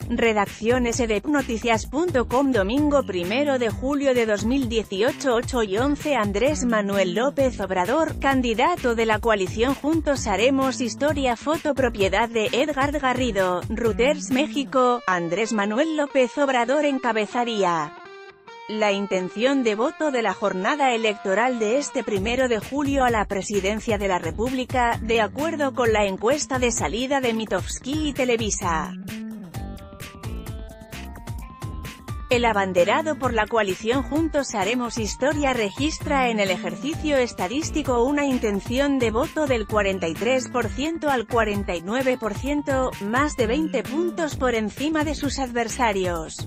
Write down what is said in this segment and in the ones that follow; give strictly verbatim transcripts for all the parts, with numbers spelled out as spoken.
Redacción S D Noticias punto com Domingo primero de julio de dos mil dieciocho, ocho y once. Andrés Manuel López Obrador, candidato de la coalición Juntos Haremos Historia. Foto propiedad de Edgar Garrido, Reuters México. Andrés Manuel López Obrador encabezaría la intención de voto de la jornada electoral de este primero de julio a la presidencia de la República, de acuerdo con la encuesta de salida de Mitofsky y Televisa. El abanderado por la coalición Juntos Haremos Historia registra en el ejercicio estadístico una intención de voto del cuarenta y tres por ciento al cuarenta y nueve por ciento, más de veinte puntos por encima de sus adversarios.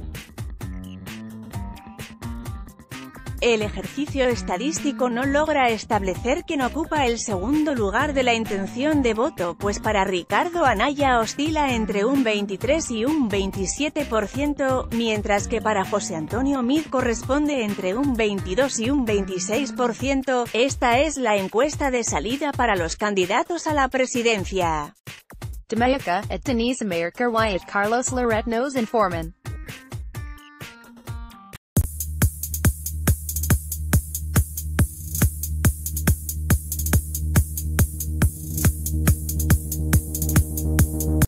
El ejercicio estadístico no logra establecer quién ocupa el segundo lugar de la intención de voto, pues para Ricardo Anaya oscila entre un veintitrés y un veintisiete por ciento, mientras que para José Antonio Meade corresponde entre un veintidós y un veintiséis por ciento. Esta es la encuesta de salida para los candidatos a la presidencia. Jamaica, at Denise America Wyatt Carlos Loret knows informant.